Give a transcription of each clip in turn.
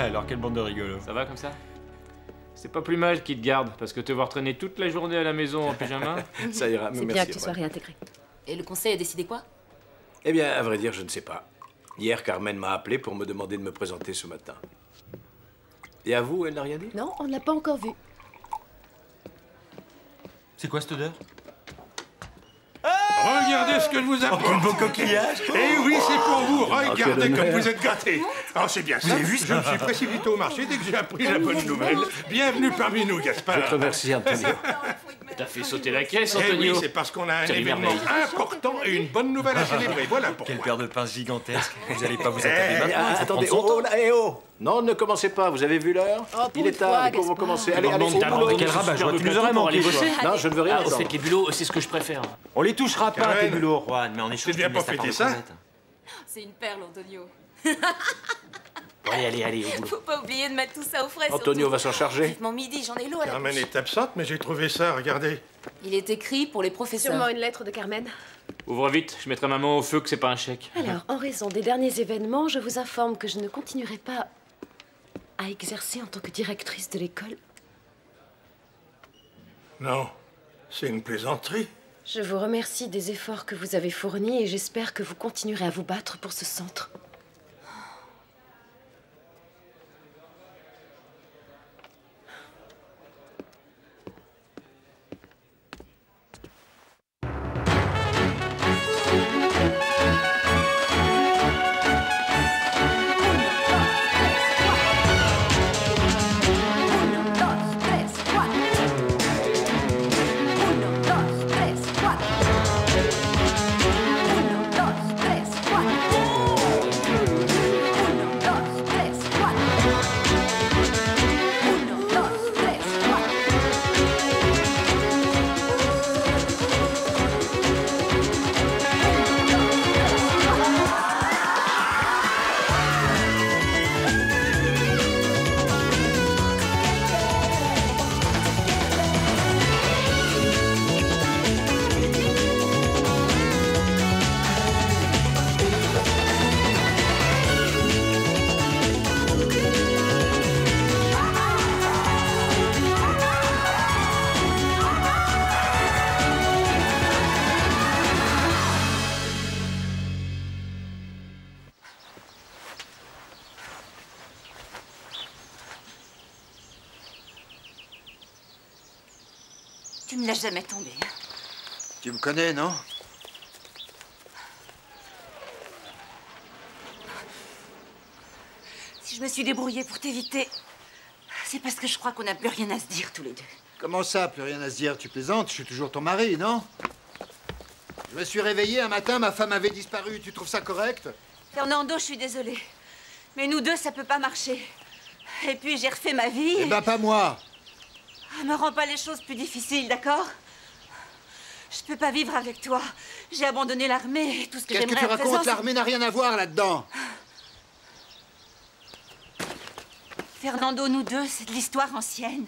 Alors, quelle bande de rigolos. Ça va comme ça? C'est pas plus mal qu'ils te gardent, parce que te voir traîner toute la journée à la maison en pyjama... Ça ira, C'est bien que tu sois Antonio. réintégré. Et le conseil a décidé quoi? Eh bien, à vrai dire, je ne sais pas. Hier, Carmen m'a appelé pour me demander de me présenter ce matin. Et à vous, elle n'a rien dit? Non, on ne l'a pas encore vu. C'est quoi cette odeur? Regardez ce que je vous apporte. Quel beau coquillage! Eh oui, c'est pour vous. quel Regardez comme honneur. vous êtes gâtés. Oh, c'est bien ça. avez vu ça? Je me suis précipité au marché dès que j'ai appris la bonne nouvelle. Bienvenue parmi nous, Gaspard. Je te remercie, Antonio. T'as fait sauter la caisse, Eh oui, Antonio. c'est parce qu'on a un Quelle événement merveille. important et une bonne nouvelle à célébrer. Voilà Quelle pourquoi. paire de pinces gigantesques. Vous allez pas vous attarder Eh, maintenant? il faut Attendez, prendre son oh, temps. là, oh. Non, ne commencez pas, vous avez vu l'heure? Oh, pour Il est une fois, tard, les pauvres vont Gaspard. commencer. Allez, allez, Bande au d'abandonnés, boulot. Quel rabat, je vois, tu nous aurais pour manqué, aller toi. bosser. Non, je ne veux rien Ah, au fait, entendre. les bulots, c'est ce que je préfère. On les touchera pas, Karen, tes bulots, Juan, mais en échange, tu viens tu me laisses pas ta part fêter de ça? crevettes. C'est une perle, Antonio. Bon, allez, au boulot. Faut pas oublier de mettre tout ça au frais. Antonio surtout. va s'en charger. Vivement midi, j'en ai l'eau à la Carmen bouche. est absente, mais j'ai trouvé ça, regardez. Il est écrit pour les professeurs. Sûrement une lettre de Carmen. Ouvre vite, je mettrai ma main au feu que c'est pas un chèque. Alors, en raison des derniers événements, je vous informe que je ne continuerai pas à exercer en tant que directrice de l'école. Non, c'est une plaisanterie. Je vous remercie des efforts que vous avez fournis et j'espère que vous continuerez à vous battre pour ce centre. Tu me laisses jamais tomber. Hein. Tu me connais, non? Si je me suis débrouillée pour t'éviter, c'est parce que je crois qu'on n'a plus rien à se dire tous les deux. Comment ça, plus rien à se dire? Tu plaisantes? Je suis toujours ton mari, non? Je me suis réveillé un matin, ma femme avait disparu. Tu trouves ça correct? Fernando, je suis désolée. Mais nous deux, ça peut pas marcher. Et puis, j'ai refait ma vie. Eh ben, pas moi. Me rends pas les choses plus difficiles, d'accord? Je peux pas vivre avec toi. J'ai abandonné l'armée et tout ce que Qu'est-ce que j'aimerais tu à présent, racontes? c'est- L'armée n'a rien à voir là-dedans. Fernando, nous deux, c'est de l'histoire ancienne.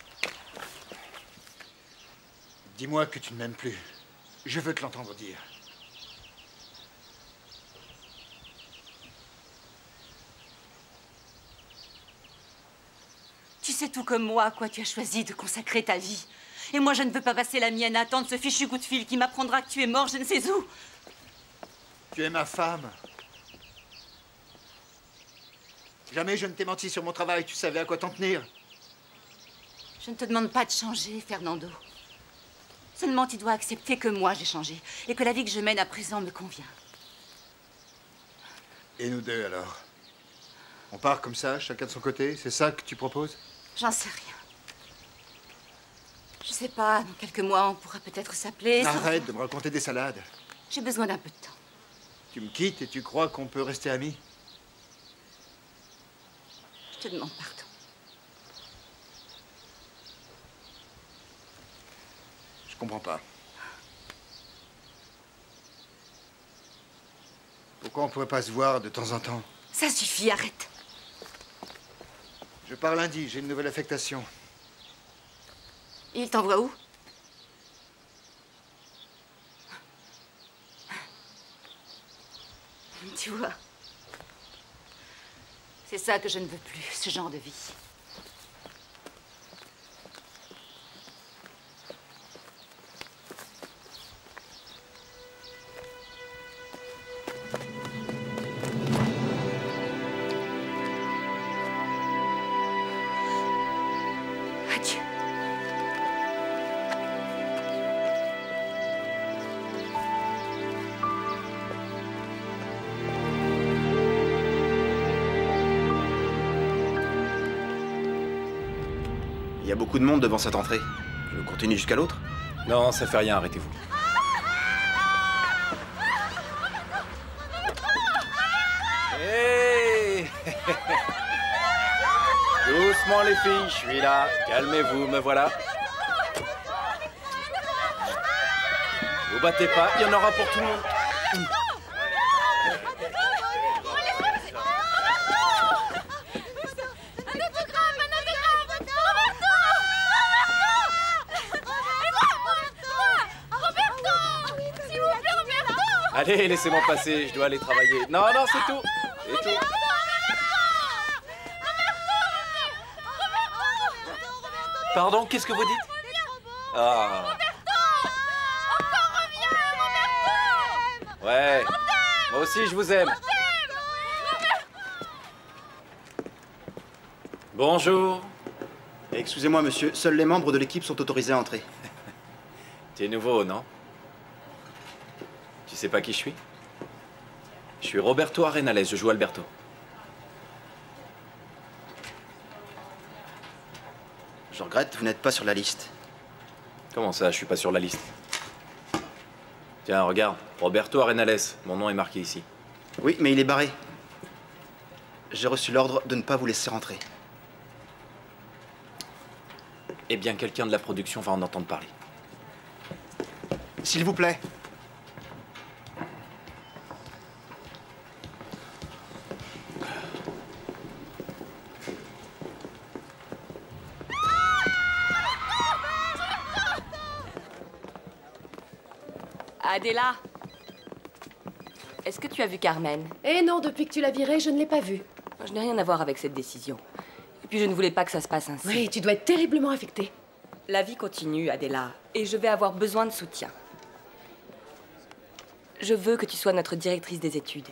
Dis-moi que tu ne m'aimes plus. Je veux te l'entendre dire. Tu sais tout comme moi à quoi tu as choisi de consacrer ta vie. Et moi, je ne veux pas passer la mienne à attendre ce fichu coup de fil qui m'apprendra que tu es mort je ne sais où. Tu es ma femme. Jamais je ne t'ai menti sur mon travail. Tu savais à quoi t'en tenir. Je ne te demande pas de changer, Fernando. Seulement, tu dois accepter que moi, j'ai changé. Et que la vie que je mène à présent me convient. Et nous deux, alors? On part comme ça, chacun de son côté? C'est ça que tu proposes? J'en sais rien. Je sais pas, dans quelques mois, on pourra peut-être s'appeler. Arrête de me raconter des salades. J'ai besoin d'un peu de temps. Tu me quittes et tu crois qu'on peut rester amis? Je te demande pardon. Je comprends pas. Pourquoi on pourrait pas se voir de temps en temps? Ça suffit, arrête. Je pars lundi, j'ai une nouvelle affectation. Et il t'envoie où? Tu vois, C'est ça que je ne veux plus, ce genre de vie. Adieu. Il y a beaucoup de monde devant cette entrée. Je continue jusqu'à l'autre? Non, ça fait rien, arrêtez-vous. Hey Doucement les filles, je suis là. Calmez-vous, me voilà. Vous battez pas, il y en aura pour tout le monde. Allez, laissez-moi passer, je dois aller travailler. Non, non, c'est tout. C'est tout. Pardon, qu'est-ce que vous dites? Ah. Ouais. Moi aussi, je vous aime. Bonjour. Excusez-moi, monsieur, seuls les membres de l'équipe sont autorisés à entrer. Tu es nouveau, non? Tu sais pas qui je suis? Je suis Roberto Arenales, je joue Alberto. Je regrette, vous n'êtes pas sur la liste. Comment ça, je suis pas sur la liste? Tiens, regarde, Roberto Arenales, mon nom est marqué ici. Oui, mais il est barré. J'ai reçu l'ordre de ne pas vous laisser rentrer. Eh bien, quelqu'un de la production va en entendre parler. S'il vous plaît. Adela, est-ce que tu as vu Carmen? Eh non, depuis que tu l'as virée, je ne l'ai pas vue. Je n'ai rien à voir avec cette décision. Et puis je ne voulais pas que ça se passe ainsi. Oui, tu dois être terriblement affectée. La vie continue, Adela, et je vais avoir besoin de soutien. Je veux que tu sois notre directrice des études.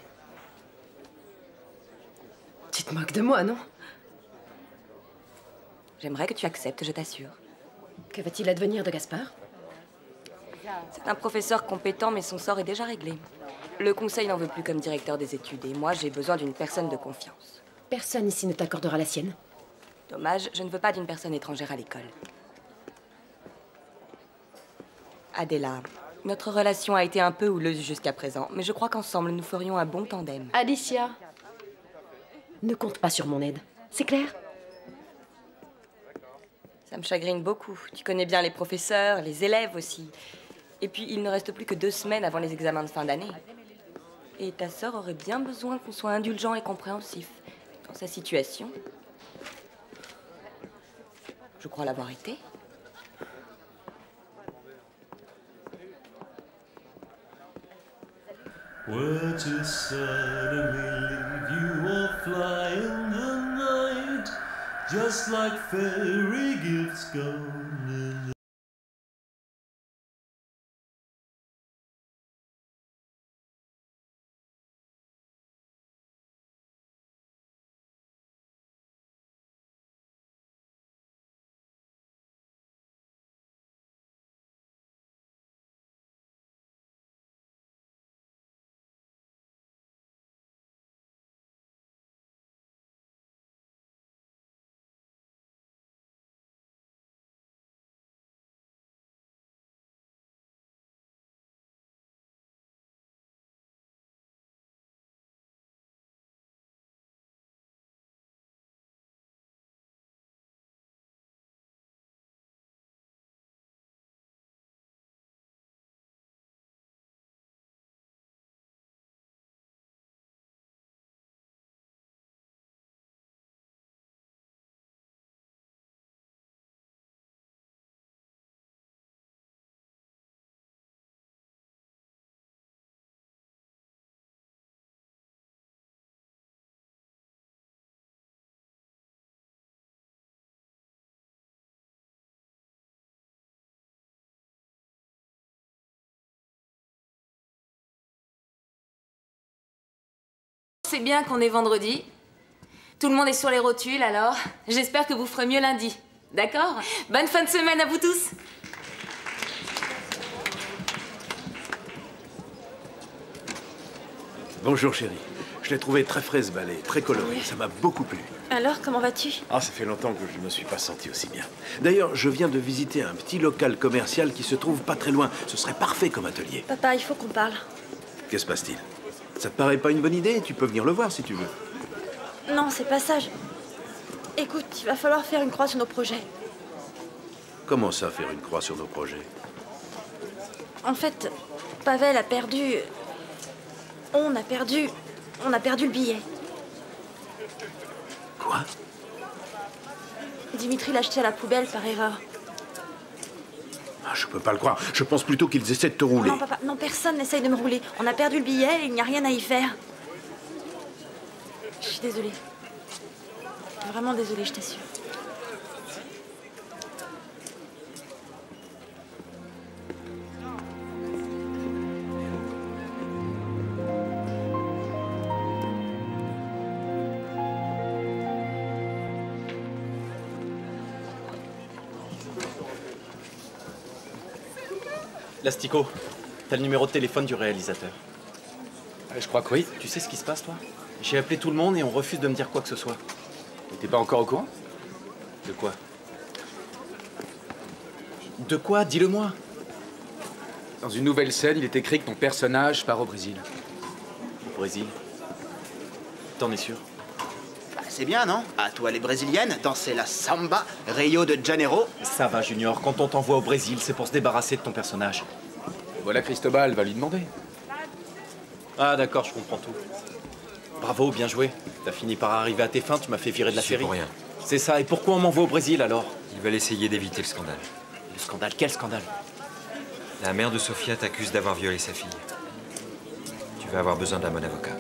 Tu te moques de moi, non? J'aimerais que tu acceptes, je t'assure. Que va-t-il advenir de Gaspard? C'est un professeur compétent, mais son sort est déjà réglé. Le conseil n'en veut plus comme directeur des études, et moi, j'ai besoin d'une personne de confiance. Personne ici ne t'accordera la sienne. Dommage, je ne veux pas d'une personne étrangère à l'école. Adela, notre relation a été un peu houleuse jusqu'à présent, mais je crois qu'ensemble, nous ferions un bon tandem. Alicia, ne compte pas sur mon aide. C'est clair? Ça me chagrine beaucoup. Tu connais bien les professeurs, les élèves aussi. Et puis, il ne reste plus que 2 semaines avant les examens de fin d'année. Et ta sœur aurait bien besoin qu'on soit indulgent et compréhensif. Dans sa situation, je crois l'avoir été. Were to suddenly leave you or fly in the night, just like fairy gifts gone in the c'est bien qu'on est vendredi. Tout le monde est sur les rotules, alors j'espère que vous ferez mieux lundi. D'accord? Bonne fin de semaine à vous tous. Bonjour chérie. Je l'ai trouvé très frais ce ballet, très coloré. Ça m'a beaucoup plu. Alors, comment vas-tu? Ah, ça fait longtemps que je ne me suis pas senti aussi bien. D'ailleurs, je viens de visiter un petit local commercial qui se trouve pas très loin. Ce serait parfait comme atelier. Papa, il faut qu'on parle. Que se passe-t-il? Ça te paraît pas une bonne idée? Tu peux venir le voir si tu veux. Non, c'est pas ça. Écoute, il va falloir faire une croix sur nos projets. Comment ça, faire une croix sur nos projets? En fait, Pavel a perdu... On a perdu le billet. Quoi? Dimitri l'a jeté à la poubelle par erreur. Ah, je peux pas le croire. Je pense plutôt qu'ils essaient de te rouler. Non, papa, non, personne n'essaye de me rouler. On a perdu le billet et il n'y a rien à y faire. Je suis désolée. Vraiment désolée, je t'assure. Lastico, t'as le numéro de téléphone du réalisateur? Je crois que oui. Tu sais ce qui se passe, toi? J'ai appelé tout le monde et on refuse de me dire quoi que ce soit. T'es pas encore au courant? De quoi? De quoi? Dis-le-moi. Dans une nouvelle scène, il est écrit que ton personnage part au Brésil. Au Brésil? T'en es sûr? C'est bien, non? À toi les brésiliennes, danser la samba, Rio de Janeiro. Ça va, Junior. Quand on t'envoie au Brésil, c'est pour se débarrasser de ton personnage. Voilà Cristobal, va lui demander. Ah d'accord, je comprends tout. Bravo, bien joué. T'as fini par arriver à tes fins, tu m'as fait virer de la C'est série. pour rien. C'est ça, et pourquoi on m'envoie au Brésil alors? Ils veulent essayer d'éviter le scandale. Le scandale? Quel scandale? La mère de Sofia t'accuse d'avoir violé sa fille. Tu vas avoir besoin d'un bon avocat.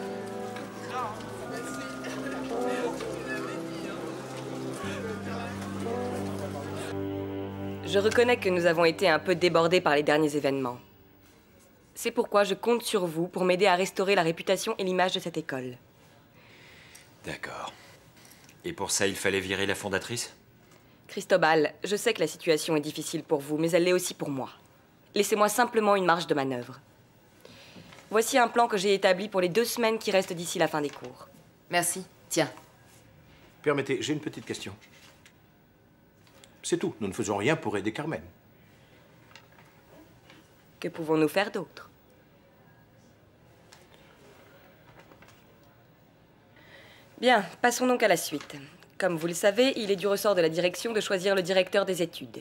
Je reconnais que nous avons été un peu débordés par les derniers événements. C'est pourquoi je compte sur vous pour m'aider à restaurer la réputation et l'image de cette école. D'accord. Et pour ça, il fallait virer la fondatrice? Cristobal, je sais que la situation est difficile pour vous, mais elle l'est aussi pour moi. Laissez-moi simplement une marge de manœuvre. Voici un plan que j'ai établi pour les 2 semaines qui restent d'ici la fin des cours. Merci. Tiens. Permettez, j'ai une petite question. C'est tout. Nous ne faisons rien pour aider Carmen. Que pouvons-nous faire d'autre? Bien, passons donc à la suite. Comme vous le savez, il est du ressort de la direction de choisir le directeur des études.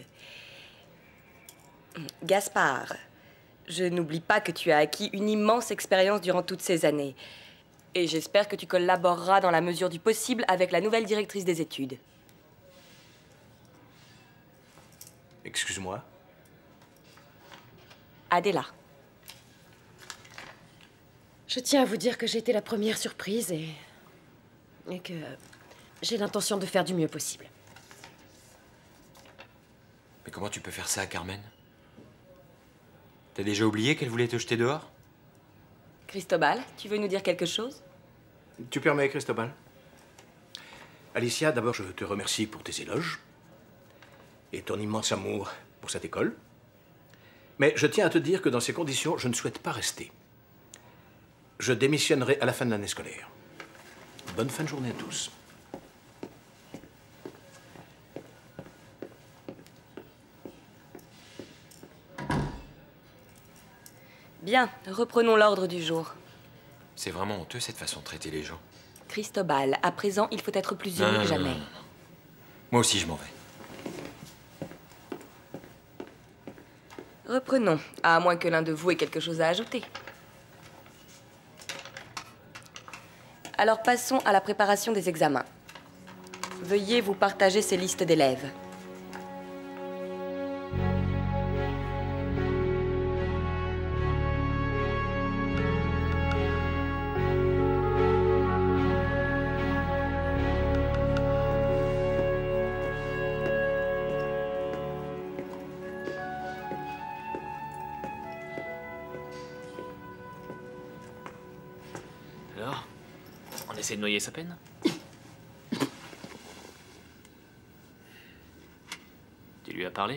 Gaspard, je n'oublie pas que tu as acquis une immense expérience durant toutes ces années. Et j'espère que tu collaboreras dans la mesure du possible avec la nouvelle directrice des études. Excuse-moi. Adela. Je tiens à vous dire que j'ai été la première surprise et que j'ai l'intention de faire du mieux possible. Mais comment tu peux faire ça à Carmen? T'as déjà oublié qu'elle voulait te jeter dehors? Cristobal, tu veux nous dire quelque chose? Tu permets, Cristobal? Alicia, d'abord, je te remercie pour tes éloges et ton immense amour pour cette école. Mais je tiens à te dire que dans ces conditions, je ne souhaite pas rester. Je démissionnerai à la fin de l'année scolaire. Bonne fin de journée à tous. Bien, reprenons l'ordre du jour. C'est vraiment honteux cette façon de traiter les gens. Cristobal, à présent, il faut être plus heureux que jamais. Non. Moi aussi, je m'en vais. Reprenons, à moins que l'un de vous ait quelque chose à ajouter. Alors passons à la préparation des examens. Veuillez vous partager ces listes d'élèves. essaie de noyer sa peine? Tu lui as parlé?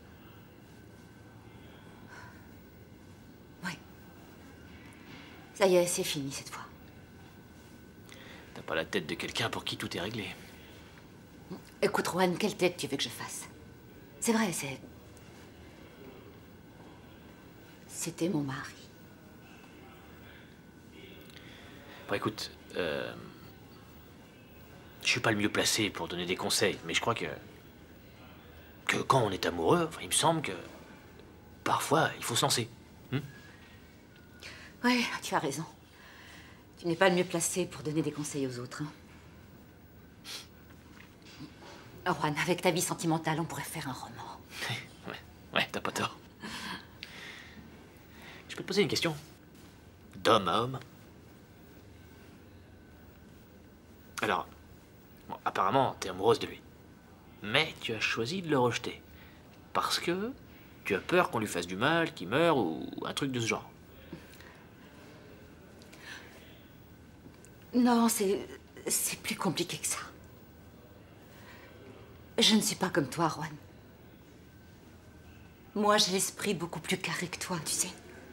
Oui. Ça y est, c'est fini cette fois. T'as pas la tête de quelqu'un pour qui tout est réglé. Écoute, Juan, quelle tête tu veux que je fasse? C'est vrai, c'était mon mari. Bon, écoute, je suis pas le mieux placé pour donner des conseils, mais je crois que quand on est amoureux, enfin, il me semble que parfois, il faut se lancer. Oui, tu as raison. Tu n'es pas le mieux placé pour donner des conseils aux autres. Hein. Oh, Juan, avec ta vie sentimentale, on pourrait faire un roman. Ouais, t'as pas tort. Je peux te poser une question? D'homme à homme? Alors, bon, apparemment, t'es amoureuse de lui. Mais tu as choisi de le rejeter. Parce que tu as peur qu'on lui fasse du mal, qu'il meure, ou un truc de ce genre. Non, c'est plus compliqué que ça. Je ne suis pas comme toi, Juan. Moi, j'ai l'esprit beaucoup plus carré que toi, tu sais.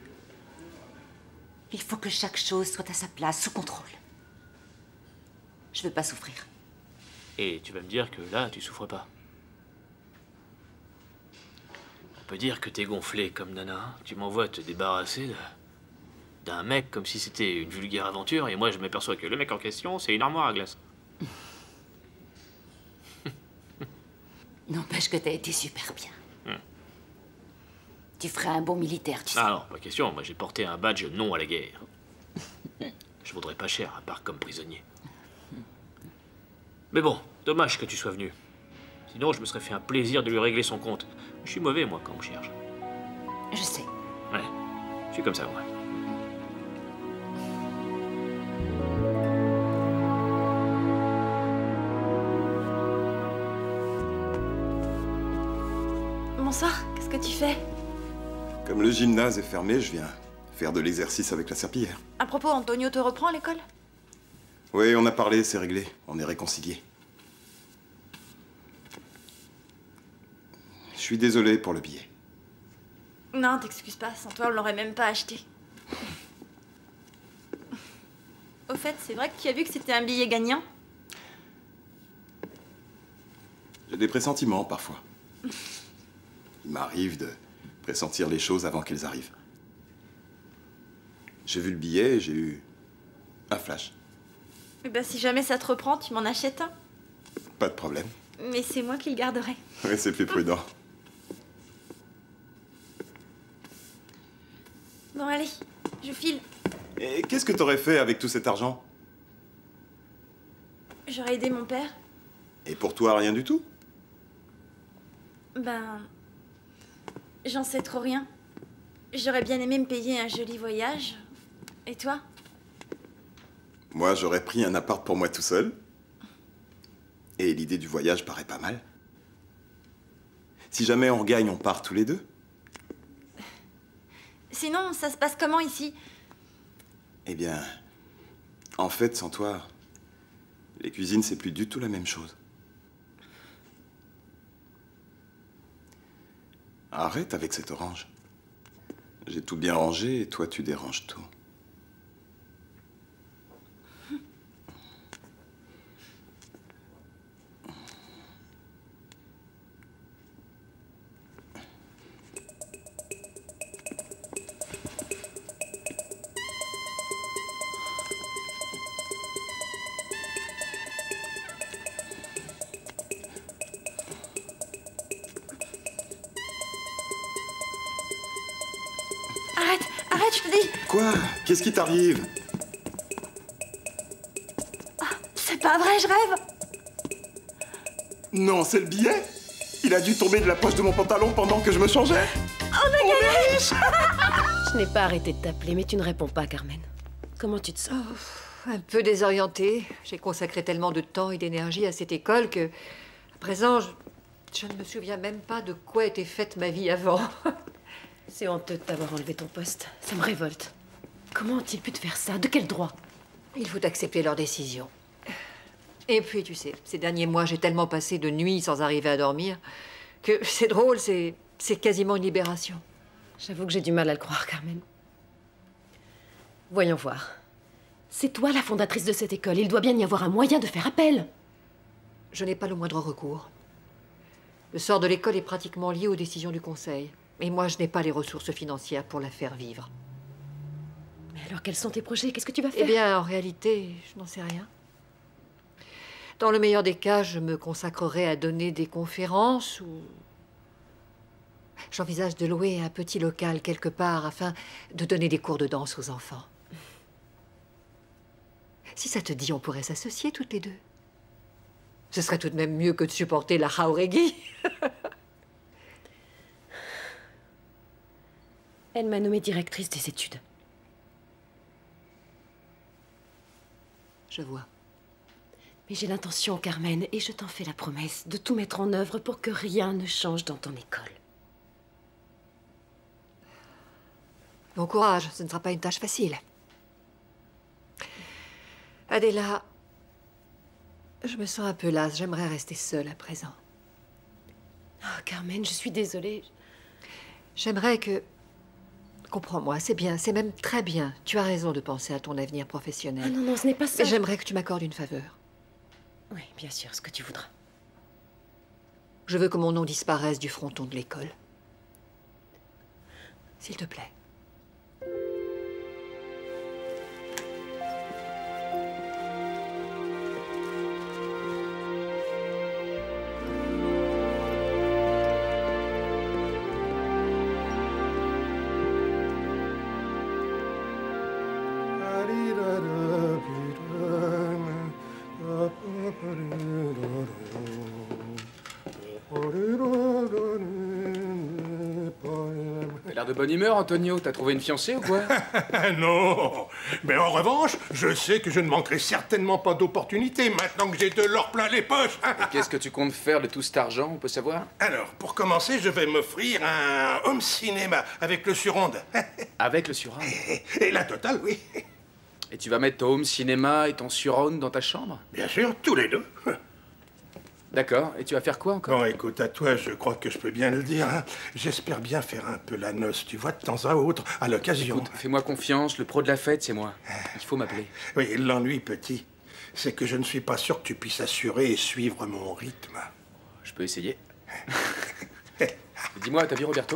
Il faut que chaque chose soit à sa place, sous contrôle. Je veux pas souffrir. Et tu vas me dire que là, tu souffres pas. On peut dire que t'es gonflé comme Nana. Hein. Tu m'envoies te débarrasser d'un mec comme si c'était une vulgaire aventure, et moi je m'aperçois que le mec en question, c'est une armoire à glace. N'empêche que t'as été super bien. Tu ferais un bon militaire, tu sais. Ah non, pas question. Moi j'ai porté un badge non à la guerre. Je vaudrais pas cher, à part comme prisonnier. Mais bon, dommage que tu sois venu. Sinon, je me serais fait un plaisir de lui régler son compte. Je suis mauvais, moi, quand on me cherche. Je sais. Ouais, je suis comme ça, moi. Bonsoir, qu'est-ce que tu fais? Comme le gymnase est fermé, je viens faire de l'exercice avec la serpillière. À propos, Antonio te reprend à l'école? Oui, on a parlé, c'est réglé. On est réconciliés. Je suis désolé pour le billet. Non, t'excuses pas, sans toi on l'aurait même pas acheté. Au fait, c'est vrai que tu as vu que c'était un billet gagnant? J'ai des pressentiments parfois. Il m'arrive de pressentir les choses avant qu'elles arrivent. J'ai vu le billet et j'ai eu un flash. Eh ben, si jamais ça te reprend, tu m'en achètes un. Pas de problème. Mais c'est moi qui le garderai. Oui, c'est plus prudent. Bon, allez, je file. Et qu'est-ce que t'aurais fait avec tout cet argent? J'aurais aidé mon père. Et pour toi, rien du tout? Ben... J'en sais trop rien. J'aurais bien aimé me payer un joli voyage. Et toi? Moi, j'aurais pris un appart pour moi tout seul. Et l'idée du voyage paraît pas mal. Si jamais on regagne, on part tous les deux. Sinon, ça se passe comment ici? Eh bien, en fait, sans toi, les cuisines, c'est plus du tout la même chose. Arrête avec cette orange. J'ai tout bien rangé et toi, tu déranges tout. Arrête, je te dis. Quoi? Qu'est-ce qui t'arrive? C'est pas vrai, je rêve. Non, c'est le billet? Il a dû tomber de la poche de mon pantalon pendant que je me changeais. On a gagné. Je n'ai pas arrêté de t'appeler, mais tu ne réponds pas, Carmen. Comment tu te sens? Un peu désorientée. J'ai consacré tellement de temps et d'énergie à cette école que, à présent, je ne me souviens même pas de quoi était faite ma vie avant. C'est honteux de t'avoir enlevé ton poste. Ça me révolte. Comment ont-ils pu te faire ça? De quel droit? Il faut accepter leur décision. Et puis, tu sais, ces derniers mois, j'ai tellement passé de nuits sans arriver à dormir que c'est drôle, c'est quasiment une libération. J'avoue que j'ai du mal à le croire, Carmen. Voyons voir. C'est toi la fondatrice de cette école. Il doit bien y avoir un moyen de faire appel. Je n'ai pas le moindre recours. Le sort de l'école est pratiquement lié aux décisions du conseil. Et moi, je n'ai pas les ressources financières pour la faire vivre. Mais alors, quels sont tes projets? Qu'est-ce que tu vas faire? Eh bien, en réalité, je n'en sais rien. Dans le meilleur des cas, je me consacrerai à donner des conférences ou... J'envisage de louer un petit local quelque part afin de donner des cours de danse aux enfants. Si ça te dit, on pourrait s'associer toutes les deux. Ce serait tout de même mieux que de supporter la Jauregui. Elle m'a nommée directrice des études. Je vois. Mais j'ai l'intention, Carmen, et je t'en fais la promesse, de tout mettre en œuvre pour que rien ne change dans ton école. Bon courage, ce ne sera pas une tâche facile. Adela, je me sens un peu lasse. J'aimerais rester seule à présent. Oh, Carmen, je suis désolée. J'aimerais que... Comprends-moi, c'est bien, c'est même très bien. Tu as raison de penser à ton avenir professionnel. Ah non, non, ce n'est pas ça. Mais j'aimerais que tu m'accordes une faveur. Oui, bien sûr, ce que tu voudras. Je veux que mon nom disparaisse du fronton de l'école. S'il te plaît. T'as l'air de bonne humeur, Antonio. T'as trouvé une fiancée ou quoi? Non. Mais en revanche, je sais que je ne manquerai certainement pas d'opportunités maintenant que j'ai de l'or plein les poches. Et qu'est-ce que tu comptes faire de tout cet argent, on peut savoir? Alors, pour commencer, je vais m'offrir un home cinéma avec le Suronde. Avec le surround? Et la totale, oui. Et tu vas mettre ton home cinéma et ton surround dans ta chambre? Bien sûr, tous les deux. D'accord. Et tu vas faire quoi encore? Bon, écoute, à toi, je crois que je peux bien le dire. Hein. J'espère bien faire un peu la noce, tu vois, de temps à autre, à l'occasion. Écoute, fais-moi confiance, le pro de la fête, c'est moi. Il faut m'appeler. Oui, l'ennui, petit, c'est que je ne suis pas sûr que tu puisses assurer et suivre mon rythme. Je peux essayer. Dis-moi, t'as vu Roberto?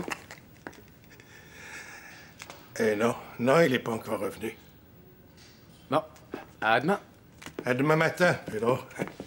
Eh non, non, il n'est pas encore revenu. Bon, à demain. À demain matin, Pedro.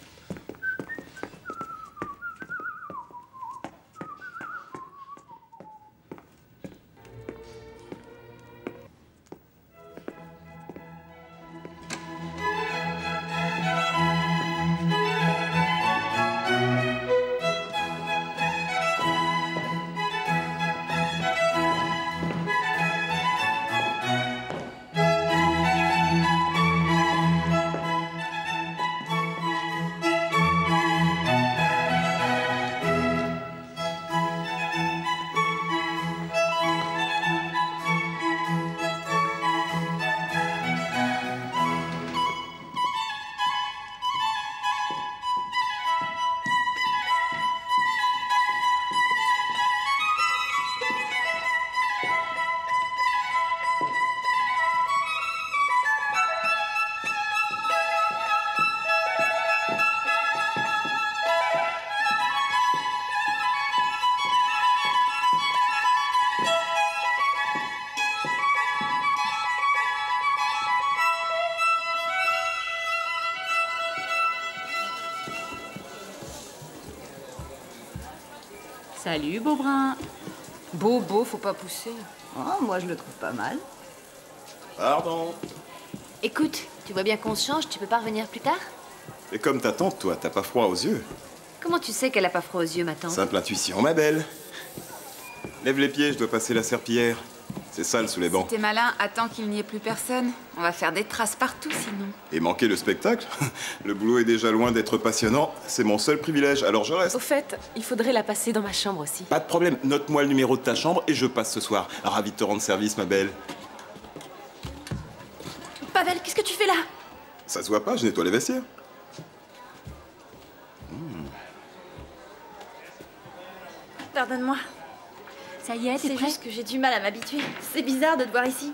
Salut, Beaubrun. Bobo, faut pas pousser. Oh, moi, je le trouve pas mal. Pardon. Écoute, tu vois bien qu'on se change, tu peux pas revenir plus tard? Et comme ta tante, toi, t'as pas froid aux yeux? Comment tu sais qu'elle a pas froid aux yeux, ma tante? Simple intuition, ma belle. Lève les pieds, je dois passer la serpillière. C'est sale sous les bancs. Si t'es malin, attends qu'il n'y ait plus personne. On va faire des traces partout, sinon. Et manquer le spectacle? Le boulot est déjà loin d'être passionnant. C'est mon seul privilège, alors je reste. Au fait, il faudrait la passer dans ma chambre aussi. Pas de problème, note-moi le numéro de ta chambre et je passe ce soir. Ravi de te rendre service, ma belle. Pavel, qu'est-ce que tu fais là? Ça se voit pas, je nettoie les vestiaires. Pardonne-moi. Ça y est, t'es C'est prêt? juste que j'ai du mal à m'habituer. C'est bizarre de te voir ici.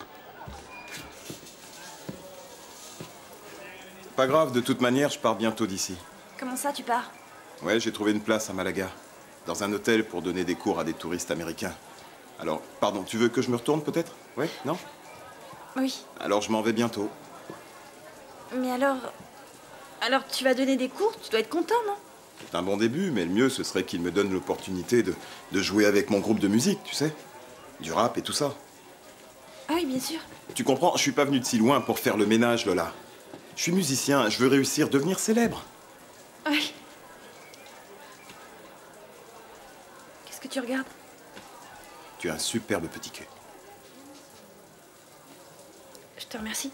Pas grave, de toute manière, je pars bientôt d'ici. Comment ça, tu pars? Ouais, j'ai trouvé une place à Malaga, dans un hôtel pour donner des cours à des touristes américains. Alors, pardon, tu veux que je me retourne peut-être? Ouais, non? Oui. Alors je m'en vais bientôt. Mais alors... Alors, tu vas donner des cours? Tu dois être content, non? C'est un bon début, mais le mieux, ce serait qu'il me donne l'opportunité de jouer avec mon groupe de musique, tu sais? Du rap et tout ça. Ah oui, bien sûr. Tu comprends, je suis pas venu de si loin pour faire le ménage, Lola. Je suis musicien, je veux réussir, devenir célèbre. Oui. Qu'est-ce que tu regardes? Tu as un superbe petit cul. Je te remercie.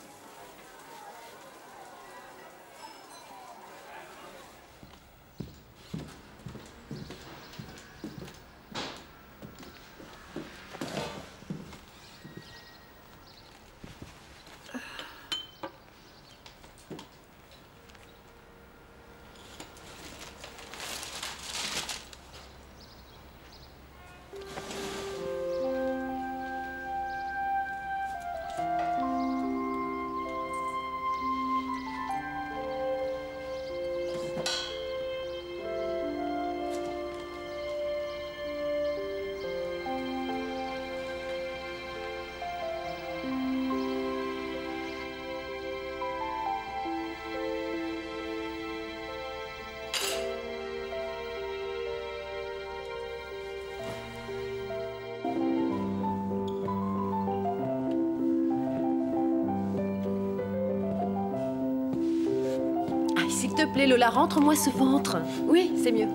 S'il te plaît, Lola, rentre-moi ce ventre. Oui, c'est mieux.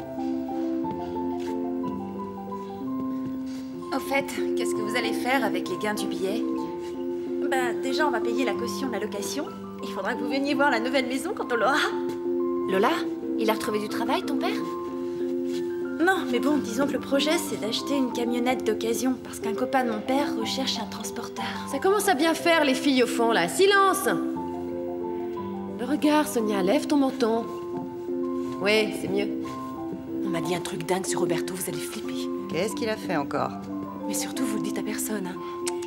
Au fait, qu'est-ce que vous allez faire avec les gains du billet? Bah, déjà, on va payer la caution de la location. Il faudra que vous veniez voir la nouvelle maison quand on l'aura. Lola, il a retrouvé du travail, ton père? Non, mais bon, disons que le projet, c'est d'acheter une camionnette d'occasion, parce qu'un copain de mon père recherche un transporteur. Ça commence à bien faire, les filles, au fond, là. Silence! Le regard, Sonia, lève ton menton. Oui, c'est mieux. On m'a dit un truc dingue sur Roberto, vous allez flipper. Qu'est-ce qu'il a fait encore? Mais surtout, vous le dites à personne. Hein.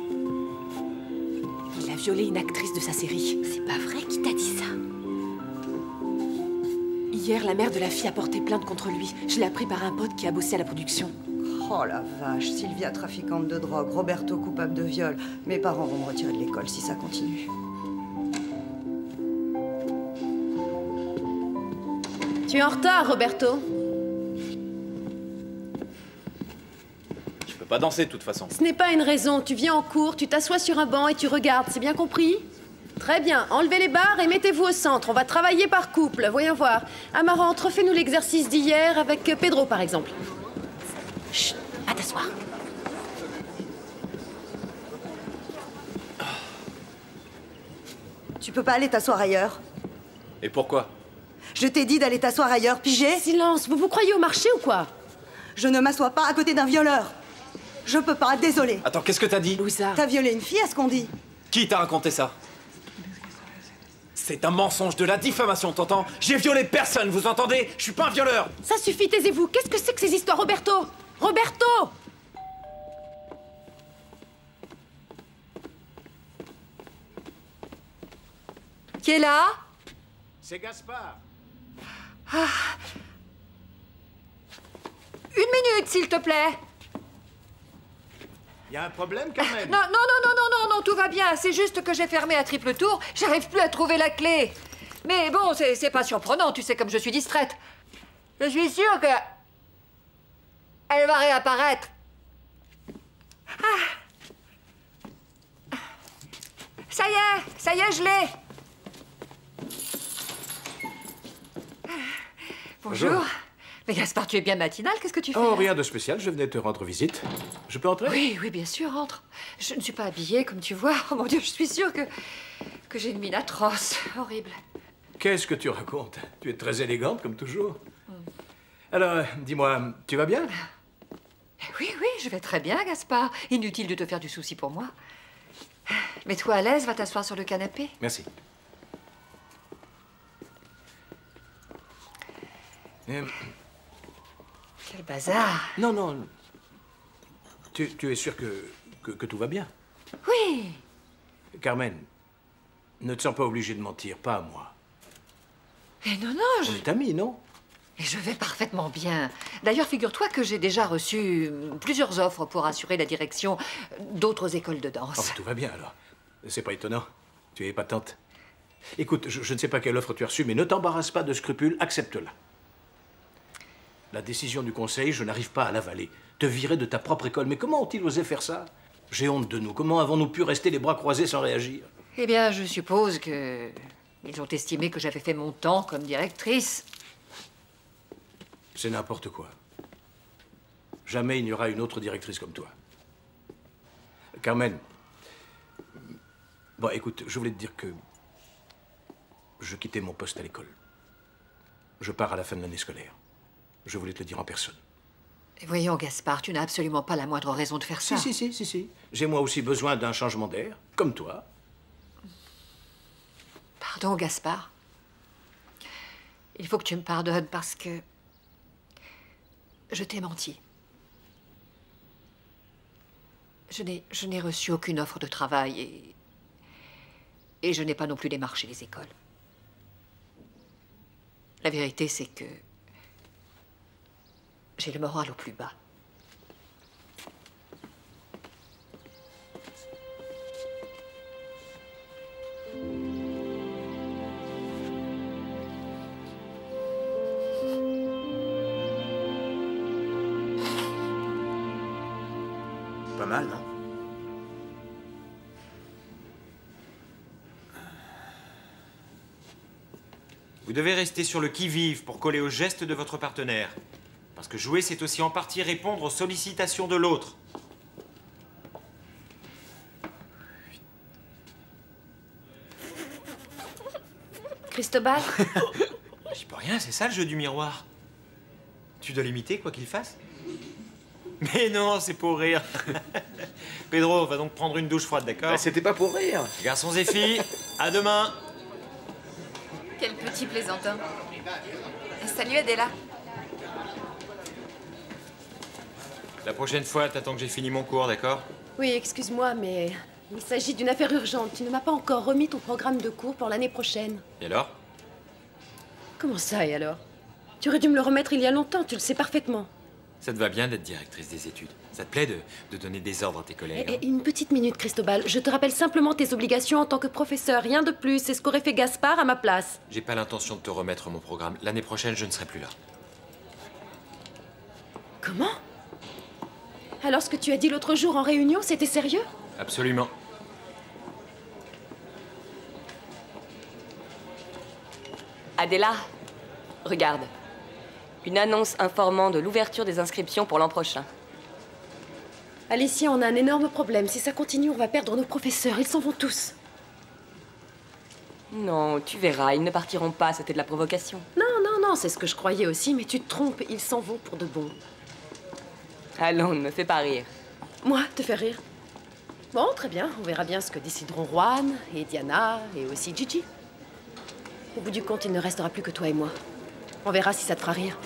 Il a violé une actrice de sa série. C'est pas vrai, qui t'a dit ça? Hier, la mère de la fille a porté plainte contre lui. Je l'ai appris par un pote qui a bossé à la production. Oh la vache, Sylvia trafiquante de drogue, Roberto coupable de viol. Mes parents vont me retirer de l'école si ça continue. Tu es en retard, Roberto. Je peux pas danser de toute façon. Ce n'est pas une raison. Tu viens en cours, tu t'assois sur un banc et tu regardes. C'est bien compris? Très bien. Enlevez les barres et mettez-vous au centre. On va travailler par couple. Voyons voir. Amarante, refais-nous l'exercice d'hier avec Pedro, par exemple. Chut, à t'asseoir. Tu peux pas aller t'asseoir ailleurs? Et pourquoi? Je t'ai dit d'aller t'asseoir ailleurs, pigé? Silence, vous croyez au marché ou quoi? Je ne m'assois pas à côté d'un violeur. Je peux pas, désolé. Attends, qu'est-ce que t'as dit? T'as violé une fille, à ce qu'on dit? Qui t'a raconté ça? C'est un mensonge, de la diffamation, t'entends? J'ai violé personne, vous entendez? Je suis pas un violeur! Ça suffit, taisez-vous. Qu'est-ce que c'est que ces histoires, Roberto? Roberto! Qui est là? C'est Gaspard. Ah. Une minute, s'il te plaît. Il y a un problème quand même. Non, tout va bien. C'est juste que j'ai fermé à triple tour. J'arrive plus à trouver la clé. Mais bon, c'est pas surprenant, tu sais comme je suis distraite. Je suis sûre que... elle va réapparaître. Ah. Ça y est, je l'ai. Bonjour. Mais Gaspard, tu es bien matinal, qu'est-ce que tu fais? Oh, rien de spécial, je venais te rendre visite. Je peux entrer? Oui, bien sûr, entre. Je ne suis pas habillée, comme tu vois. Oh mon Dieu, je suis sûre que j'ai une mine atroce. Horrible. Qu'est-ce que tu racontes? Tu es très élégante, comme toujours. Alors, dis-moi, tu vas bien? Oui, je vais très bien, Gaspard. Inutile de te faire du souci pour moi. Mets-toi à l'aise, va t'asseoir sur le canapé. Merci. Quel bazar. Non, non. Tu es sûr que tout va bien? Oui. Carmen, ne te sens pas obligé de mentir, pas à moi. Mais non, non, On est amis, non? Et je vais parfaitement bien. D'ailleurs, figure-toi que j'ai déjà reçu plusieurs offres pour assurer la direction d'autres écoles de danse. Oh, tout va bien alors. C'est pas étonnant. Tu es épatante. Écoute, je ne sais pas quelle offre tu as reçue, mais ne t'embarrasse pas de scrupules, accepte-la. La décision du conseil, je n'arrive pas à l'avaler. Te virer de ta propre école. Mais comment ont-ils osé faire ça? J'ai honte de nous. Comment avons-nous pu rester les bras croisés sans réagir? Eh bien, je suppose que ils ont estimé que j'avais fait mon temps comme directrice. C'est n'importe quoi. Jamais il n'y aura une autre directrice comme toi. Carmen. Bon, écoute, je voulais te dire que je quittais mon poste à l'école. Je pars à la fin de l'année scolaire. Je voulais te le dire en personne. Et voyons, Gaspard, tu n'as absolument pas la moindre raison de faire ça. Si. J'ai moi aussi besoin d'un changement d'air, comme toi. Pardon, Gaspard. Il faut que tu me pardonnes parce que je t'ai menti. Je n'ai reçu aucune offre de travail et je n'ai pas non plus démarché les écoles. La vérité, c'est que j'ai le moral au plus bas. Pas mal, non? Vous devez rester sur le qui-vive pour coller aux gestes de votre partenaire. Parce que jouer, c'est aussi en partie répondre aux sollicitations de l'autre. Cristobal? J'y peux rien, c'est ça le jeu du miroir. Tu dois l'imiter, quoi qu'il fasse. Mais non, c'est pour rire. Pedro, va donc prendre une douche froide, d'accord? Bah, c'était pas pour rire. Garçons et filles, à demain. Quel petit plaisantin. Salut Adela. La prochaine fois, t'attends que j'ai fini mon cours, d'accord? Oui, excuse-moi, mais il s'agit d'une affaire urgente. Tu ne m'as pas encore remis ton programme de cours pour l'année prochaine. Et alors? Comment ça, et alors? Tu aurais dû me le remettre il y a longtemps, tu le sais parfaitement. Ça te va bien d'être directrice des études. Ça te plaît de donner des ordres à tes collègues, hein? Une petite minute, Cristobal. Je te rappelle simplement tes obligations en tant que professeur, rien de plus. C'est ce qu'aurait fait Gaspard à ma place. J'ai pas l'intention de te remettre mon programme. L'année prochaine, je ne serai plus là. Comment? Alors ce que tu as dit l'autre jour en réunion, c'était sérieux? Absolument. Adela, regarde. Une annonce informant de l'ouverture des inscriptions pour l'an prochain. Alicia, on a un énorme problème. Si ça continue, on va perdre nos professeurs. Ils s'en vont tous. Non, tu verras, ils ne partiront pas, c'était de la provocation. Non, c'est ce que je croyais aussi, mais tu te trompes. Ils s'en vont pour de bon. Allons, ne me fais pas rire. Moi, te faire rire? Bon, très bien. On verra bien ce que décideront Juan et Diana et aussi Gigi. Au bout du compte, il ne restera plus que toi et moi. On verra si ça te fera rire.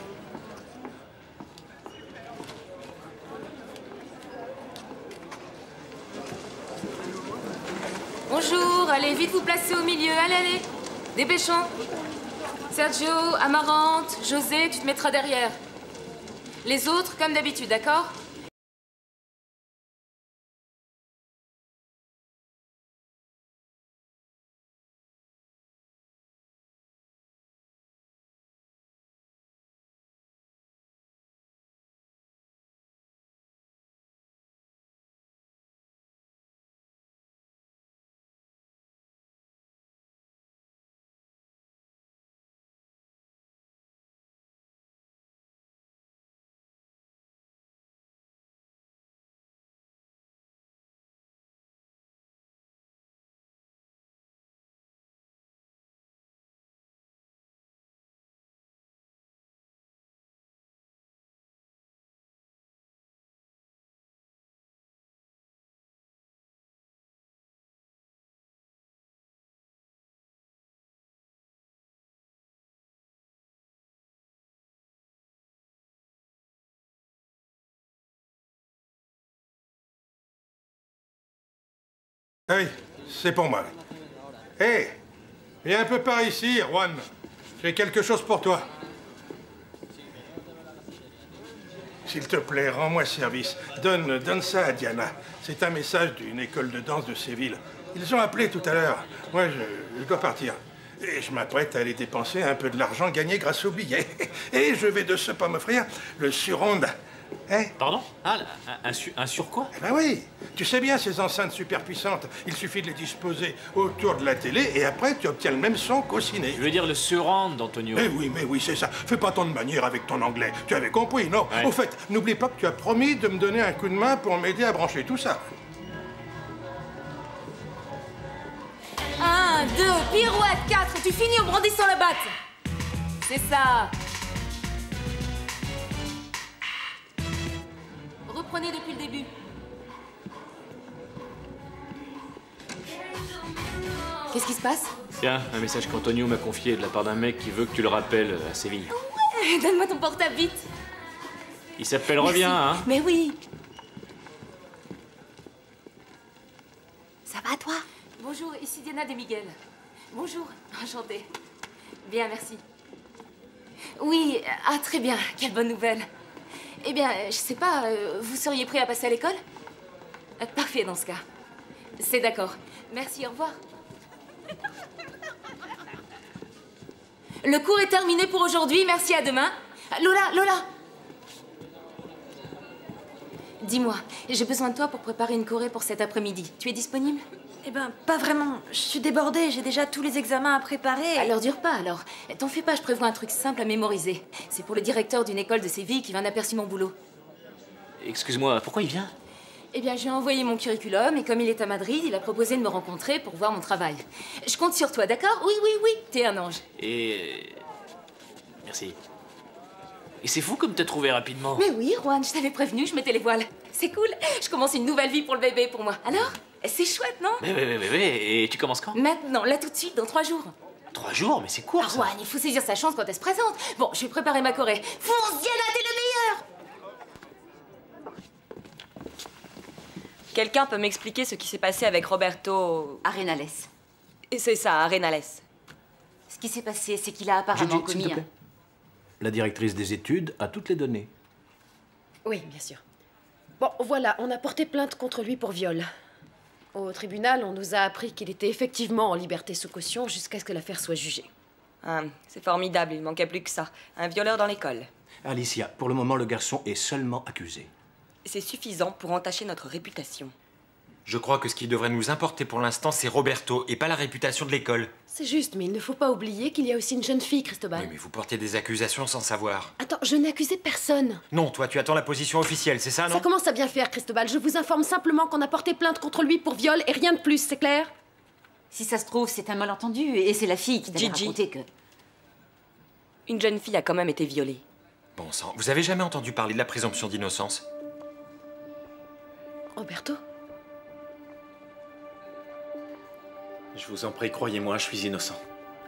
Bonjour, allez vite vous placer au milieu, allez, dépêchons. Sergio, Amarante, José, tu te mettras derrière. Les autres, comme d'habitude, d'accord? Ah oui, c'est pour moi. Hé, viens un peu par ici, Juan. J'ai quelque chose pour toi. S'il te plaît, rends-moi service. Donne ça à Diana. C'est un message d'une école de danse de Séville. Ils ont appelé tout à l'heure. Moi, je dois partir. Et je m'apprête à aller dépenser un peu de l'argent gagné grâce aux billets. Et je vais de ce pas m'offrir le surronde. Hein? Pardon? Ah, un sur quoi? Eh ben oui. Tu sais bien, ces enceintes super puissantes, il suffit de les disposer autour de la télé et après, tu obtiens le même son qu'au ciné. Tu veux dire le surround, Antonio? Mais oui, c'est ça. Fais pas tant de manières avec ton anglais. Tu avais compris, non? Ouais. Au fait, n'oublie pas que tu as promis de me donner un coup de main pour m'aider à brancher tout ça. 1, 2, pirouette, 4, tu finis en brandissant la batte. C'est ça. Reprenez depuis le début. Qu'est-ce qui se passe? Tiens, un message qu'Antonio m'a confié de la part d'un mec qui veut que tu le rappelles à Séville. Ouais, donne-moi ton portable vite. Il s'appelle Reviens, hein? Mais oui. Ça va, toi? Bonjour, ici Diana de Miguel. Bonjour, enchantée. Bien, merci. Oui, très bien, quelle bonne nouvelle. Eh bien, je sais pas, vous seriez prêt à passer à l'école? Parfait dans ce cas. C'est d'accord. Merci, au revoir. Le cours est terminé pour aujourd'hui, merci, à demain. Lola! Dis-moi, j'ai besoin de toi pour préparer une choré pour cet après-midi. Tu es disponible? Eh ben, pas vraiment. Je suis débordée, j'ai déjà tous les examens à préparer. Alors dure pas, alors. T'en fais pas, je prévois un truc simple à mémoriser. C'est pour le directeur d'une école de Séville qui vient d'aperçu mon boulot. Excuse-moi, pourquoi il vient? Eh bien, j'ai envoyé mon curriculum et comme il est à Madrid, il a proposé de me rencontrer pour voir mon travail. Je compte sur toi, d'accord? Oui, t'es un ange. Et... Merci. Et c'est fou comme t'as trouvé rapidement. Mais oui, Juan, je t'avais prévenu, je mettais les voiles. C'est cool, je commence une nouvelle vie pour le bébé, pour moi. Alors? C'est chouette, non? Mais, et tu commences quand? Maintenant, là tout de suite, dans 3 jours. 3 jours? Mais c'est court, ça. Juan, il faut saisir sa chance quand elle se présente. Bon, je vais préparer ma choré. Fonce, Diana, t'es le meilleur! Quelqu'un peut m'expliquer ce qui s'est passé avec Roberto... Arenales. C'est ça, Arenales. Ce qui s'est passé, c'est qu'il a apparemment Gigi, s'il te plaît. La directrice des études a toutes les données. Oui, bien sûr. Bon, voilà, on a porté plainte contre lui pour viol. Au tribunal, on nous a appris qu'il était effectivement en liberté sous caution jusqu'à ce que l'affaire soit jugée. Ah, c'est formidable, il manquait plus que ça. Un violeur dans l'école. Alicia, pour le moment, le garçon est seulement accusé. C'est suffisant pour entacher notre réputation. Je crois que ce qui devrait nous importer pour l'instant, c'est Roberto et pas la réputation de l'école. C'est juste, mais il ne faut pas oublier qu'il y a aussi une jeune fille, Cristobal. Oui, mais vous portez des accusations sans savoir. Attends, je n'ai accusé personne. Non, toi, tu attends la position officielle, c'est ça, non? Ça commence à bien faire, Cristobal. Je vous informe simplement qu'on a porté plainte contre lui pour viol et rien de plus, c'est clair? Si ça se trouve, c'est un malentendu et c'est la fille qui t'a raconté que... Une jeune fille a quand même été violée. Bon sang, vous avez jamais entendu parler de la présomption d'innocence? Roberto? Je vous en prie, croyez-moi, je suis innocent.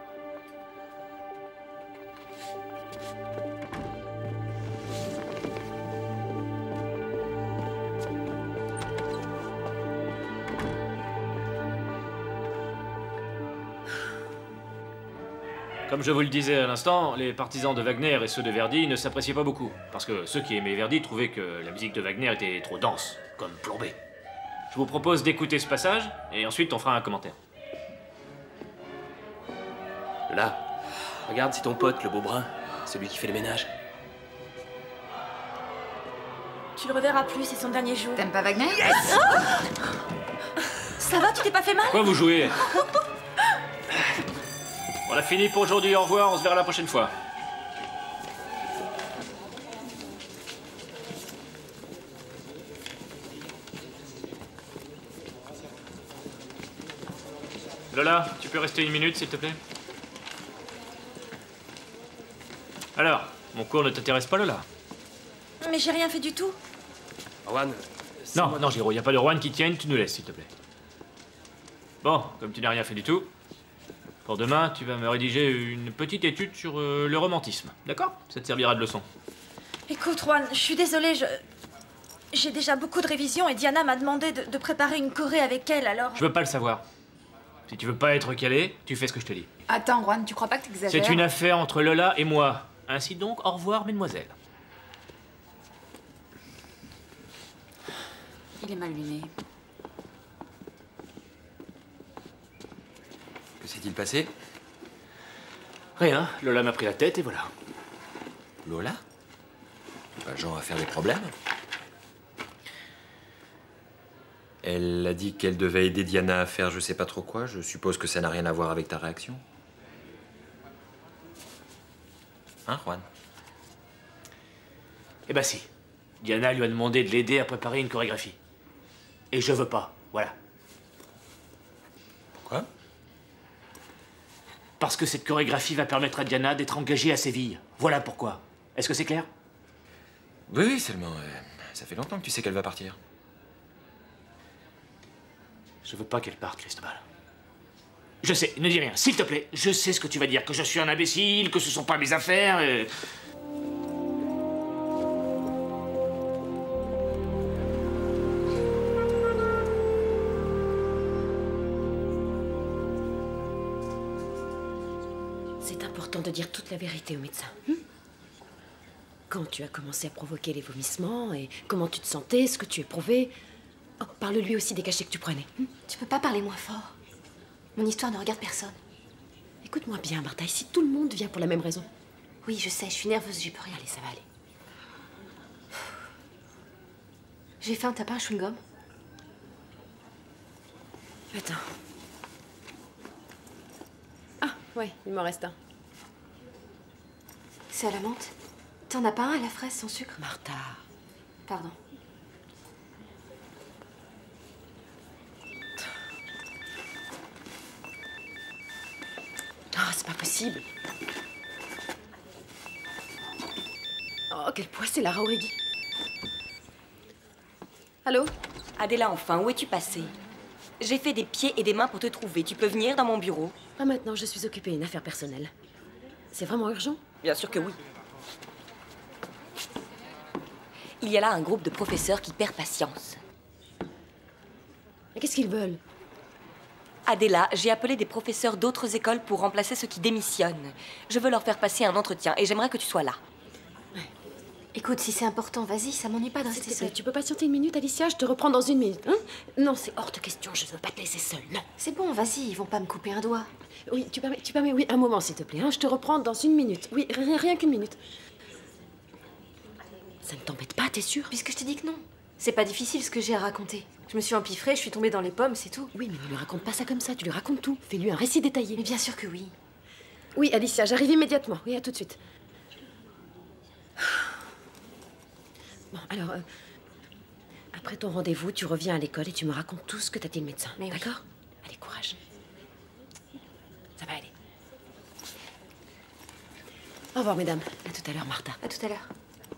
Comme je vous le disais à l'instant, les partisans de Wagner et ceux de Verdi ne s'appréciaient pas beaucoup. Parce que ceux qui aimaient Verdi trouvaient que la musique de Wagner était trop dense, comme plombée. Je vous propose d'écouter ce passage, et ensuite on fera un commentaire. Là, regarde, c'est ton pote, le beau brun. Celui qui fait le ménage. Tu le reverras plus, c'est son dernier jour. T'aimes pas Wagner? Yes! Ça va, tu t'es pas fait mal? Quoi vous jouez? On a fini pour aujourd'hui, au revoir, on se verra la prochaine fois. Lola, tu peux rester 1 minute, s'il te plaît? Alors, mon cours ne t'intéresse pas, Lola? Mais j'ai rien fait du tout. Juan. Non, Giro, il n'y a pas de Juan qui tienne, tu nous laisses, s'il te plaît. Bon, comme tu n'as rien fait du tout, pour demain, tu vas me rédiger une petite étude sur le romantisme, d'accord? Ça te servira de leçon. Écoute, Juan, je suis désolée, J'ai déjà beaucoup de révisions et Diana m'a demandé de préparer une choré avec elle, alors... Je veux pas le savoir. Si tu veux pas être calé, tu fais ce que je te dis. Attends, Juan, tu crois pas que t'exagères? C'est une affaire entre Lola et moi. Ainsi donc, au revoir, mesdemoiselles. Il est mal luné. Que s'est-il passé? Rien, Lola m'a pris la tête et voilà. Lola? Pas le genre à faire des problèmes? Elle a dit qu'elle devait aider Diana à faire je sais pas trop quoi. Je suppose que ça n'a rien à voir avec ta réaction. Hein, Juan? Eh ben si. Diana lui a demandé de l'aider à préparer une chorégraphie. Et je veux pas, voilà. Pourquoi? Parce que cette chorégraphie va permettre à Diana d'être engagée à Séville. Voilà pourquoi. Est-ce que c'est clair? Oui, seulement, ça fait longtemps que tu sais qu'elle va partir. Je veux pas qu'elle parte, Cristobal. Je sais, ne dis rien, s'il te plaît. Je sais ce que tu vas dire, que je suis un imbécile, que ce sont pas mes affaires. C'est important de dire toute la vérité au médecin. Quand tu as commencé à provoquer les vomissements et comment tu te sentais, ce que tu éprouvais. Oh, parle-lui aussi des cachets que tu prenais. Tu peux pas parler moins fort. Mon histoire ne regarde personne. Écoute-moi bien, Martha, ici tout le monde vient pour la même raison. Oui, je sais, je suis nerveuse, j'y peux rien. Allez, ça va aller. J'ai faim, t'as pas un chewing-gum? Attends. Ah, ouais, il m'en reste un. C'est à la menthe? T'en as pas un à la fraise sans sucre? Martha. Pardon. Ah, c'est pas possible. Oh, quel poids c'est Lara Aurélie. Allô? Adela, enfin, où es-tu passée? J'ai fait des pieds et des mains pour te trouver. Tu peux venir dans mon bureau? Pas maintenant, je suis occupée, une affaire personnelle. C'est vraiment urgent? Bien sûr que oui. Il y a là un groupe de professeurs qui perd patience. Mais qu'est-ce qu'ils veulent? Adela, j'ai appelé des professeurs d'autres écoles pour remplacer ceux qui démissionnent. Je veux leur faire passer un entretien et j'aimerais que tu sois là. Ouais. Écoute, si c'est important, vas-y, ça m'ennuie pas de rester seule. Tu peux patienter une minute, Alicia? Je te reprends dans une minute. Hein? Non, c'est hors de question, je ne veux pas te laisser seule, non. C'est bon, vas-y, ils vont pas me couper un doigt. Oui, tu permets, oui, un moment, s'il te plaît. Hein? Je te reprends dans une minute. Oui, rien qu'une minute. Ça ne t'embête pas, t'es sûre? Puisque je t'ai dit que non. C'est pas difficile ce que j'ai à raconter. Je me suis empiffrée, je suis tombée dans les pommes, c'est tout. Oui, mais ne lui raconte pas ça comme ça, tu lui racontes tout. Fais-lui un récit détaillé. Mais bien sûr que oui. Oui, Alicia, j'arrive immédiatement. Oui, à tout de suite. Bon, alors, après ton rendez-vous, tu reviens à l'école et tu me racontes tout ce que t'a dit le médecin. D'accord? Allez, courage. Ça va aller. Au revoir, mesdames. À tout à l'heure, Martha. À tout à l'heure.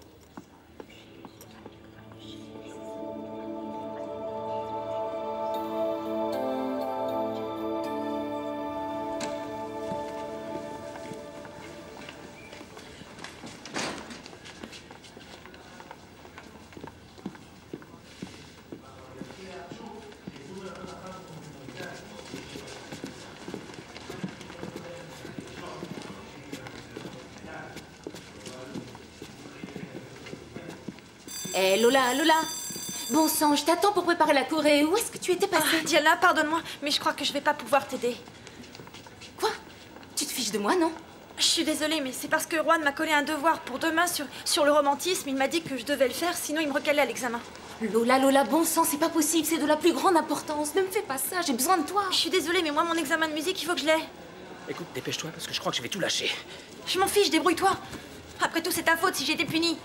Eh, Lola, Lola! Bon sang, je t'attends pour préparer la choré. Où est-ce que tu étais passée? Diana, pardonne-moi, mais je crois que je vais pas pouvoir t'aider. Quoi? Tu te fiches de moi, non? Je suis désolée, mais c'est parce que Juan m'a collé un devoir pour demain sur le romantisme. Il m'a dit que je devais le faire, sinon il me recalait à l'examen. Lola, Lola, bon sang, c'est pas possible, c'est de la plus grande importance. Ne me fais pas ça, j'ai besoin de toi. Je suis désolée, mais moi, mon examen de musique, il faut que je l'aie. Écoute, dépêche-toi, parce que je crois que je vais tout lâcher. Je m'en fiche, débrouille-toi. Après tout, c'est ta faute si j'ai été punie.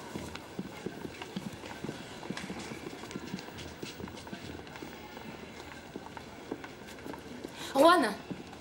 Juan!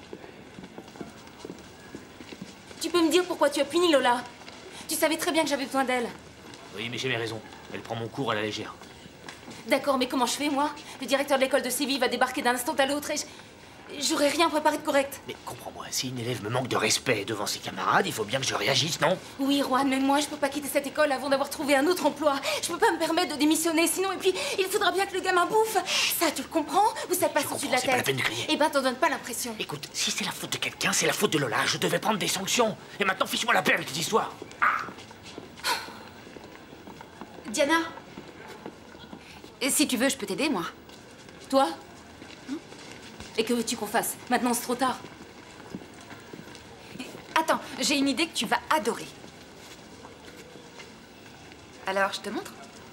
Tu peux me dire pourquoi tu as puni Lola? Tu savais très bien que j'avais besoin d'elle. Oui, mais j'ai mes raisons. Elle prend mon cours à la légère. D'accord, mais comment je fais, moi? Le directeur de l'école de Séville va débarquer d'un instant à l'autre et J'aurais rien préparé de correct. Mais comprends-moi, si une élève me manque de respect devant ses camarades, il faut bien que je réagisse, non? Oui, Juan, mais moi, je peux pas quitter cette école avant d'avoir trouvé un autre emploi. Je peux pas me permettre de démissionner, sinon, et puis, il faudra bien que le gamin bouffe. Ça, tu le comprends? Ou ça te passe au-dessus de la tête? C'est pas la peine de crier. Eh ben, t'en donnes pas l'impression. Écoute, si c'est la faute de quelqu'un, c'est la faute de Lola. Je devais prendre des sanctions. Et maintenant, fiche-moi la paix avec cette histoire. Diana, si tu veux, je peux t'aider, moi. Toi? Et que veux-tu qu'on fasse? Maintenant, c'est trop tard. Attends, j'ai une idée que tu vas adorer. Alors, je te montre?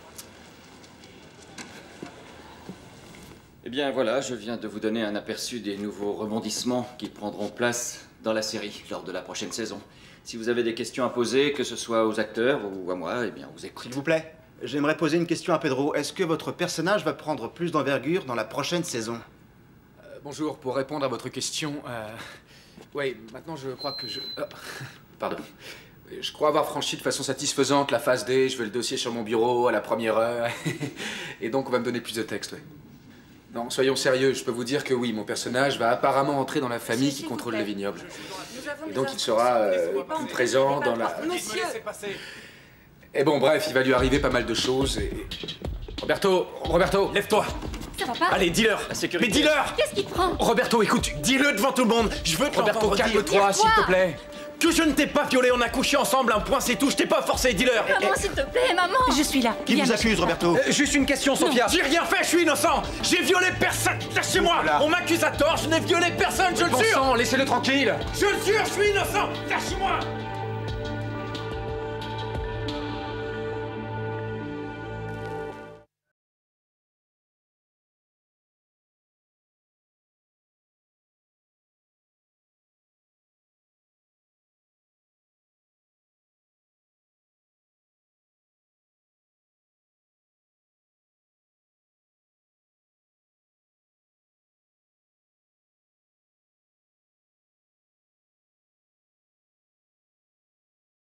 Eh bien voilà, je viens de vous donner un aperçu des nouveaux rebondissements qui prendront place dans la série lors de la prochaine saison. Si vous avez des questions à poser, que ce soit aux acteurs ou à moi, eh bien, on vous écoute. S'il vous plaît, j'aimerais poser une question à Pedro. Est-ce que votre personnage va prendre plus d'envergure dans la prochaine saison? Bonjour, pour répondre à votre question, oui, maintenant je crois que je... pardon. Je crois avoir franchi de façon satisfaisante la phase D, je veux le dossier sur mon bureau à la première heure, et donc on va me donner plus de texte, oui. Non, soyons sérieux, je peux vous dire que oui, mon personnage va apparemment entrer dans la famille qui contrôle le vignoble. Et donc il sera plus présent dans la... Monsieur! Et bon, bref, il va lui arriver pas mal de choses et... Roberto, lève-toi! Ça va pas? Allez, dis-leur! Mais dis-leur! Qu'est-ce qui te prend? Roberto, écoute, dis-le devant tout le monde! Je veux te Roberto, l'entendre dire. calme-toi, s'il te plaît! Que je ne t'ai pas violé, on a couché ensemble, un point c'est tout, je t'ai pas forcé, dis-leur! Maman, s'il te plaît, maman! Je suis là. Qui vous accuse, Roberto? Juste une question, Sophia. J'ai rien fait, je suis innocent! J'ai violé personne! Lâchez-moi! On m'accuse à tort, je n'ai violé personne, je le Bon jure! sang, laissez-le tranquille! Je le jure, je suis innocent! Lâchez-moi!